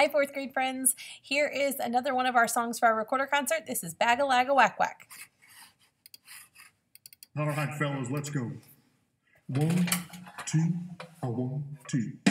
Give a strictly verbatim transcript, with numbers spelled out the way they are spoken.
Hi, fourth grade friends. Here is another one of our songs for our recorder concert. This is Bagga, Lagga, Whack, Whack. All right, fellas, let's go. One, two, a one, two.